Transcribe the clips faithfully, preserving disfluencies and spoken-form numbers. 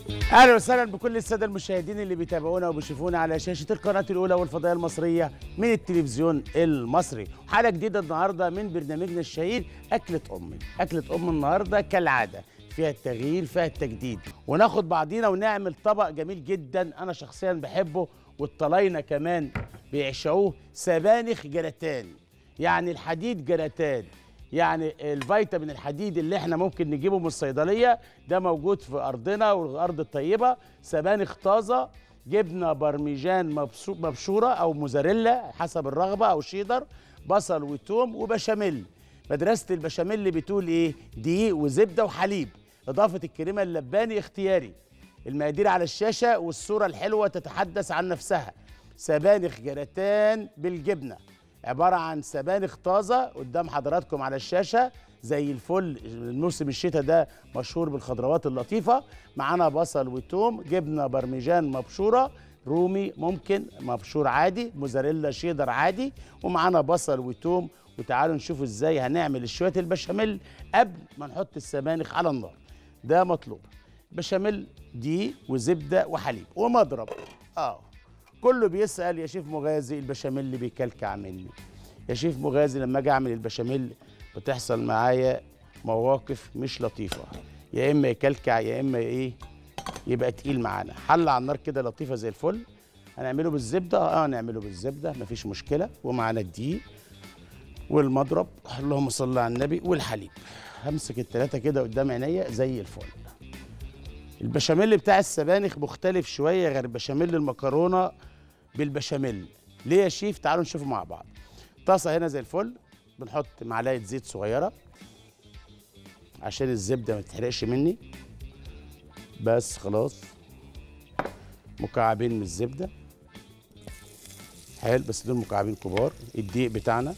اهلا وسهلا بكل الساده المشاهدين اللي بيتابعونا وبيشوفونا على شاشه القناه الاولى والفضائيه المصريه من التلفزيون المصري. حلقه جديده النهارده من برنامجنا الشهير اكله امي. اكله ام النهارده كالعاده فيها التغيير فيها التجديد، وناخد بعضينا ونعمل طبق جميل جدا انا شخصيا بحبه والطلاينه كمان بيعشقوه، سبانخ جراتان. يعني الحديد جراتان، يعني الفيتامين الحديد اللي احنا ممكن نجيبه من الصيدليه ده موجود في ارضنا والارض الطيبه. سبانخ طازه، جبنه برمجان مبشوره او موزاريلا حسب الرغبه او شيدر، بصل وتوم وبشاميل. مدرسه البشاميل بتقول ايه؟ دقيق وزبده وحليب، اضافه الكريمه اللباني اختياري. المقادير على الشاشه والصوره الحلوه تتحدث عن نفسها. سبانخ جراتان بالجبنه، عبارة عن سبانخ طازة قدام حضراتكم على الشاشة زي الفل. الموسم الشتاء ده مشهور بالخضروات اللطيفة. معانا بصل وتوم، جبنة برمجان مبشورة رومي ممكن مبشور عادي، موزاريلا شيدر عادي، ومعانا بصل وتوم. وتعالوا نشوفوا ازاي هنعمل شوية البشاميل قبل ما نحط السبانخ على النار. ده مطلوب. بشاميل دقيق وزبدة وحليب ومضرب. اه كله بيسأل يا شيف مغازي البشاميل اللي بيكلكع مني. يا شيف مغازي لما اجي اعمل البشاميل بتحصل معايا مواقف مش لطيفة، يا اما يكلكع يا اما ايه يبقى تقيل معانا. حل على النار كده لطيفة زي الفل. هنعمله بالزبدة، اه نعمله بالزبدة مفيش مشكلة. ومعانا الدقيق والمضرب، اللهم صل على النبي، والحليب. همسك التلاتة كده قدام عينيا زي الفل. البشاميل بتاع السبانخ مختلف شوية غير بشاميل المكرونة بالبشاميل. ليه يا شيف؟ تعالوا نشوفه مع بعض. طاسة هنا زي الفل، بنحط معلقة زيت صغيرة عشان الزبدة ما تتحرقش مني. بس خلاص، مكعبين من الزبدة حلو، بس دول مكعبين كبار. الدقيق بتاعنا،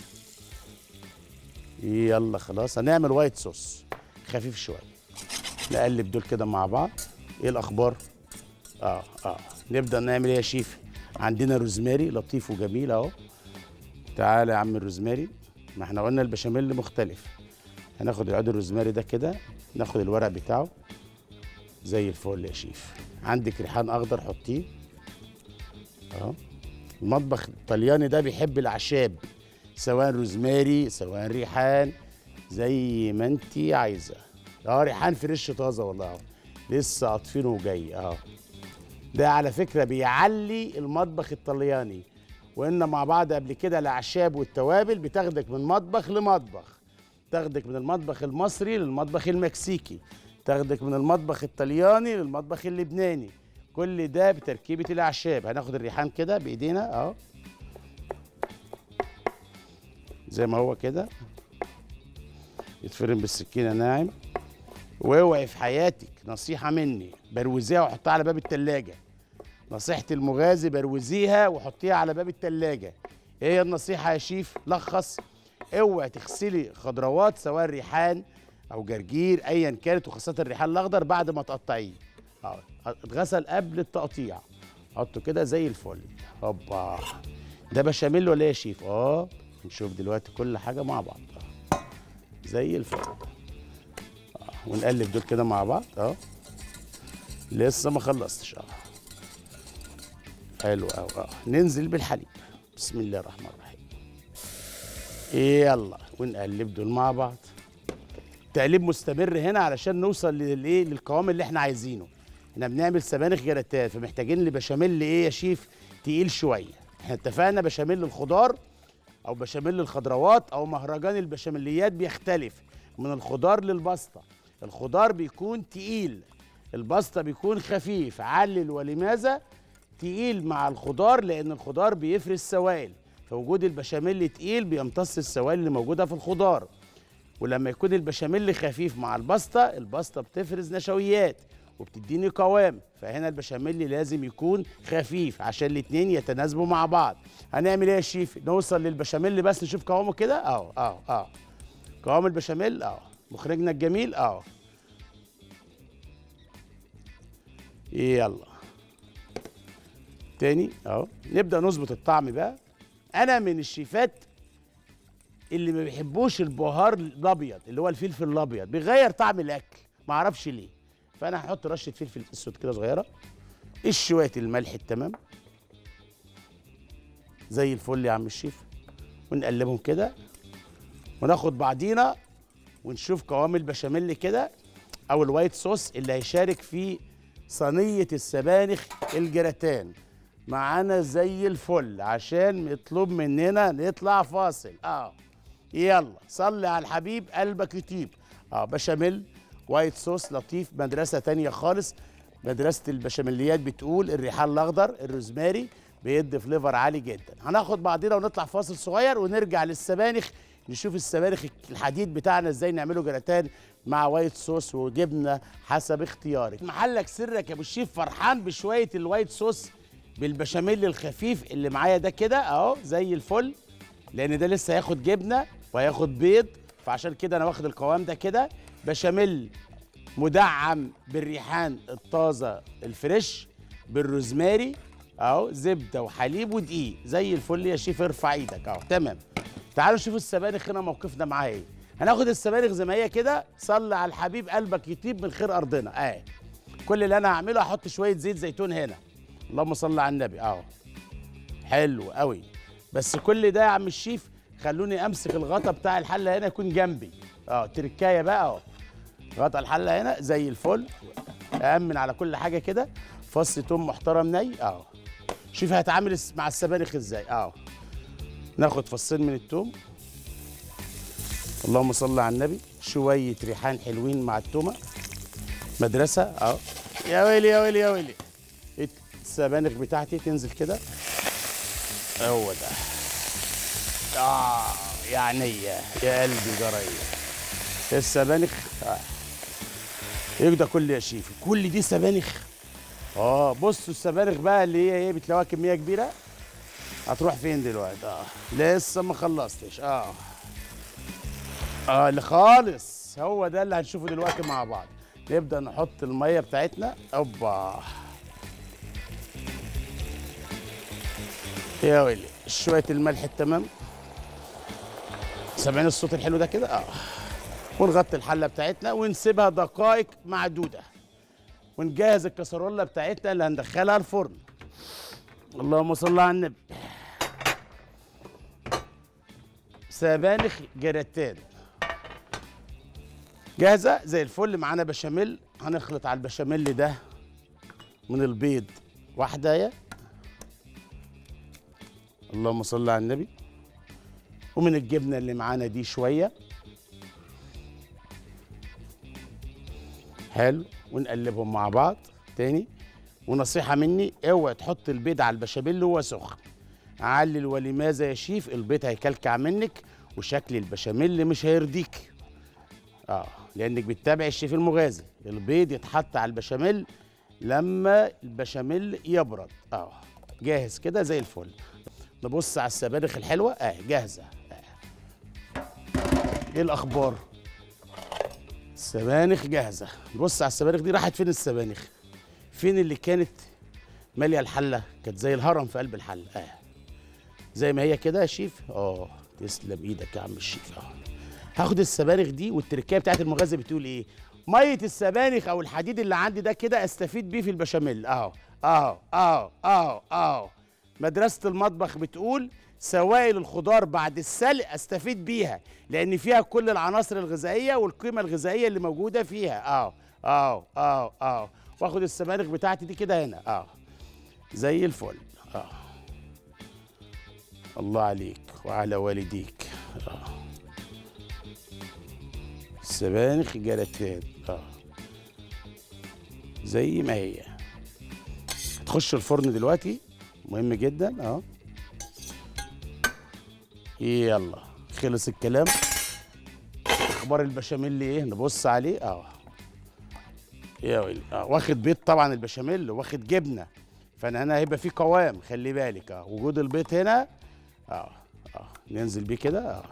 يلا خلاص هنعمل وايت صوص خفيف شوية. نقلب دول كده مع بعض. ايه الاخبار؟ اه اه نبدا نعمل ايه يا شيف؟ عندنا روزماري لطيف وجميل اهو. تعالى يا عم الروزماري، ما احنا قلنا البشاميل مختلف. هناخد العود الروزماري ده كده، ناخد الورق بتاعه زي الفل يا شيف. عندك ريحان اخضر حطيه اهو. المطبخ الطلياني ده بيحب الاعشاب، سواء روزماري سواء ريحان زي ما انت عايزه. اه ريحان فريش طازه والله اهو، لسه قاطفينه وجاي اهو. ده على فكره بيعلي المطبخ الطلياني. وقلنا مع بعض قبل كده الاعشاب والتوابل بتاخدك من مطبخ لمطبخ، تاخدك من المطبخ المصري للمطبخ المكسيكي، تاخدك من المطبخ الطلياني للمطبخ اللبناني. كل ده بتركيبه الاعشاب. هناخد الريحان كده بايدينا اهو زي ما هو كده، يتفرم بالسكينه ناعم. واوعي في حياتك، نصيحة مني، بروزيها وحطها على باب التلاجة. نصيحة المغازي، بروزيها وحطيها على باب التلاجة. ايه هي النصيحة يا شيف؟ لخص: اوعي تغسلي خضروات سواء ريحان او جرجير ايا كانت، وخاصة الريحان الاخضر بعد ما تقطعيه. اه اتغسل قبل التقطيع. حطه كده زي الفل. هوبا، ده بشاميل ولا ايه يا شيف؟ اه نشوف دلوقتي كل حاجة مع بعض زي الفل. ونقلب دول كده مع بعض اه. لسه ما خلصتش اه. حلو قوي اه. ننزل بالحليب. بسم الله الرحمن الرحيم. يلا ونقلب دول مع بعض. تقليب مستمر هنا علشان نوصل للايه، للقوام اللي احنا عايزينه. احنا بنعمل سبانخ جراتات، فمحتاجين لبشاميل ايه يا شيف؟ تقيل شويه. احنا اتفقنا بشاميل الخضار او بشاميل الخضروات او مهرجان البشاميليات بيختلف من الخضار للبسطه. الخضار بيكون تقيل، البسطة بيكون خفيف. علل ولماذا؟ تقيل مع الخضار لأن الخضار بيفرز سوائل، فوجود البشاميل تقيل بيمتص السوائل اللي موجودة في الخضار. ولما يكون البشاميل خفيف مع البسطة، البسطة بتفرز نشويات وبتديني قوام. فهنا البشاميل لازم يكون خفيف عشان الاتنين يتناسبوا مع بعض. هنعمل ايه يا شيف؟ نوصل للبشاميل بس نشوف قوامه كده اهو اهو اهو. قوام البشاميل اهو، مخرجنا الجميل اهو. يلا تاني اهو. نبدا نظبط الطعم بقى. انا من الشيفات اللي ما بيحبوش البهار الابيض اللي هو الفلفل الابيض، بيغير طعم الاكل ما اعرفش ليه. فانا هحط رشه فلفل اسود كده صغيره، شويه الملح التمام زي الفل يا عم الشيف، ونقلبهم كده وناخد بعضينا ونشوف قوام البشاميل كده او الوايت صوص اللي هيشارك في صينيه السبانخ الجراتان معانا زي الفل، عشان مطلوب مننا نطلع فاصل. اه يلا صلي على الحبيب قلبك يطيب. اه بشاميل وايت صوص لطيف، مدرسه تانية خالص. مدرسه البشاميليات بتقول الريحان الاخضر الروزماري بيدي فليفر عالي جدا. هناخد بعضنا ونطلع فاصل صغير ونرجع للسبانخ، نشوف السبانخ الحديد بتاعنا ازاي نعمله جراتان مع وايت صوص وجبنه حسب اختيارك. محلك سرك يا ابو الشيف، فرحان بشويه الوايت صوص بالبشاميل الخفيف اللي معايا ده كده اهو زي الفل، لان ده لسه هياخد جبنه وهياخد بيض، فعشان كده انا واخد القوام ده كده. بشاميل مدعم بالريحان الطازه الفريش بالروزماري اهو، زبده وحليب ودقيق زي الفل يا شيف. ارفع ايدك اهو تمام. تعالوا نشوف السبانخ هنا موقفنا معاها ايه. هناخد السبانخ زي ما هي كده، صلي على الحبيب قلبك يطيب من خير ارضنا. اه كل اللي انا هعمله هحط شويه زيت زيتون هنا، اللهم صل على النبي اهو. حلو قوي. بس كل ده يا عم الشيف خلوني امسك الغطا بتاع الحله هنا يكون جنبي. اه تركايه بقى اهو، غطا الحله هنا زي الفل. أأمن على كل حاجه كده. فص توم محترم ني اهو. شوف هتعامل مع السبانخ ازاي اهو. ناخد فصين من التوم، اللهم صل على النبي. شويه ريحان حلوين مع التومه، مدرسه اهو. يا ويلي يا ويلي يا ويلي. السبانخ بتاعتي تنزل كده، هو ده. اه يا عينيا يا قلبي جريه السبانخ. آه. ايه ده كل يا شيف، كل دي سبانخ؟ اه بصوا السبانخ بقى اللي هي ايه بتلاقوها كميه كبيره، هتروح فين دلوقتي؟ اه لسه ما خلصتش. اه اه اللي خالص هو ده اللي هنشوفه دلوقتي مع بعض. نبدا نحط الميه بتاعتنا. اوبا يا ويلي، شويه الملح التمام. سامعين الصوت الحلو ده كده؟ اه ونغطي الحله بتاعتنا ونسيبها دقائق معدوده، ونجهز الكسرولة بتاعتنا اللي هندخلها الفرن. اللهم صل على النبي. سبانخ جراتان جاهزه زي الفل. معانا بشاميل، هنخلط على البشاميل ده من البيض واحده، اللهم صل على النبي، ومن الجبنه اللي معانا دي شويه. حلو، ونقلبهم مع بعض تاني. ونصيحه مني، اوعى تحط البيض على البشاميل وهو سخن. علل ولماذا يا شيف؟ البيض هيكلكع منك وشكل البشاميل مش هيرضيك. اه لانك بتتابع الشيف المغازي. البيض يتحط على البشاميل لما البشاميل يبرد. اه جاهز كده زي الفل. نبص على السبانخ الحلوه اه جاهزه. آه. ايه الاخبار؟ السبانخ جاهزه. نبص على السبانخ دي، راحت فين السبانخ؟ فين اللي كانت ماليه الحله؟ كانت زي الهرم في قلب الحله. اه زي ما هي كده يا شيف. اه تسلم ايدك يا عم الشيف. اه هاخد السبانخ دي، والتركيه بتاعت المغازي بتقول ايه؟ ميه السبانخ او الحديد اللي عندي ده كده استفيد بيه في البشاميل. اهو اهو اهو اهو اهو. مدرسه المطبخ بتقول سوائل الخضار بعد السلق استفيد بيها، لان فيها كل العناصر الغذائيه والقيمه الغذائيه اللي موجوده فيها. اهو اهو اهو اهو. واخد السبانخ بتاعتي دي كده هنا اهو زي الفل. اه الله عليك وعلى والديك. اه السبانخ جراتان اه زي ما هي. تخش الفرن دلوقتي، مهم جدا. اه يلا خلص الكلام. اخبار البشاميل ايه؟ نبص عليه. اه يا ويلي. اه واخد بيض طبعا البشاميل، واخد جبنه، فانا هنا هيبقى فيه قوام. خلي بالك اه وجود البيض هنا. اه اه ننزل بيه كده. اه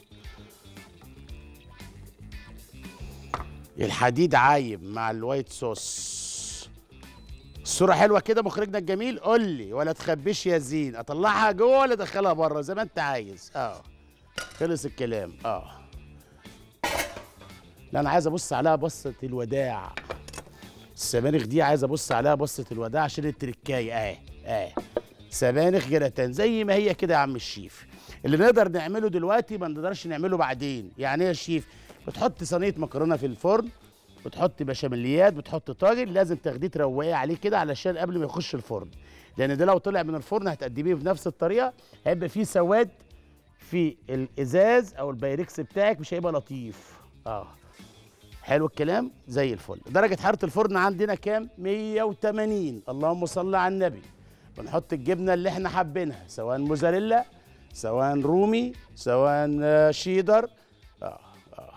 الحديد عايم مع الوايت صوص. الصورة حلوة كده مخرجنا الجميل. قول لي ولا تخبيش يا زين، اطلعها جوه ولا ادخلها بره زي ما انت عايز. اه خلص الكلام. اه لا انا عايز ابص عليها بصة الوداع. السبانخ دي عايز ابص عليها بصه الوداع عشان التركايه اهي اهي. سبانخ جراتان زي ما هي كده يا عم الشيف. اللي نقدر نعمله دلوقتي ما نقدرش نعمله بعدين. يعني ايه يا شيف؟ بتحط صينيه مكرونه في الفرن، بتحط بشاميليات، بتحط طاجن، لازم تاخديه تروقيه عليه كده علشان قبل ما يخش الفرن، لان ده لو طلع من الفرن هتقدميه بنفس الطريقه هيبقى فيه سواد في الازاز او البايركس بتاعك، مش هيبقى لطيف. اه حلو الكلام زي الفل. درجه حراره الفرن عندنا كام؟ مية وتمانين. اللهم صل على النبي. بنحط الجبنه اللي احنا حابينها، سواء موزاريلا، سواء رومي، سواء شيدر. اه اه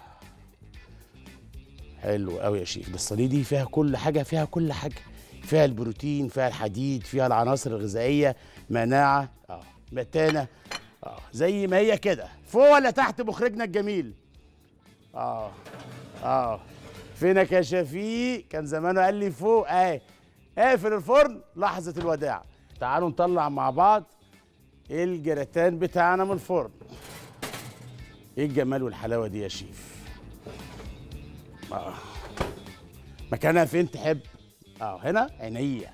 حلو قوي يا شيخ. ده الصينيه دي فيها كل حاجه، فيها كل حاجه، فيها البروتين، فيها الحديد، فيها العناصر الغذائيه، مناعه، اه متانه، اه زي ما هي كده. فوق ولا تحت مخرجنا الجميل؟ اه اه فينك يا شفيق؟ كان زمانه قال لي فوق اهي. اقفل الفرن لحظه الوداع. تعالوا نطلع مع بعض الجراتان بتاعنا من الفرن. ايه الجمال والحلاوه دي يا شيف؟ اه مكانها فين تحب؟ اه هنا عينيا.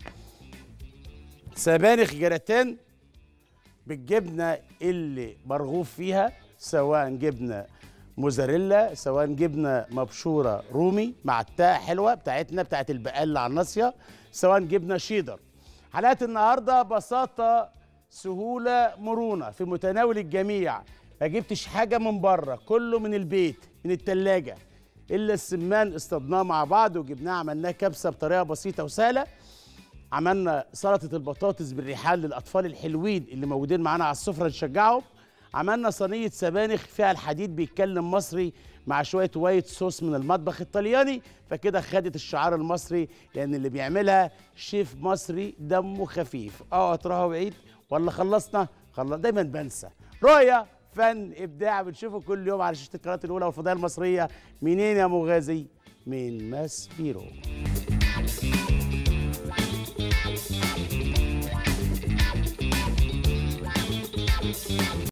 سبانخ جراتان بالجبنه اللي مرغوب فيها، سواء جبنه موزاريلا، سواء جبنه مبشوره رومي مع التاء حلوه بتاعتنا بتاعت البقال اللي على الناصيه، سواء جبنه شيدر. حلقه النهارده بساطه، سهوله، مرونه، في متناول الجميع. ما جبتش حاجه من بره، كله من البيت من التلاجة، الا السمان اصطدناه مع بعض وجبناه عملناه كبسه بطريقه بسيطه وسهله. عملنا سلطه البطاطس بالريحان للاطفال الحلوين اللي موجودين معانا على السفره نشجعهم. عملنا صينيه سبانخ فيها الحديد بيتكلم مصري مع شويه وايت صوص من المطبخ الطلياني، فكده خدت الشعار المصري، لان اللي بيعملها شيف مصري دمه خفيف. اه تروحوا بعيد ولا خلصنا؟ خلص. دايما بنسى. رؤيه، فن، ابداع، بنشوفه كل يوم على شاشه القناه الاولى والفضائيه المصريه. منين يا مغازي؟ من ماس بيرو.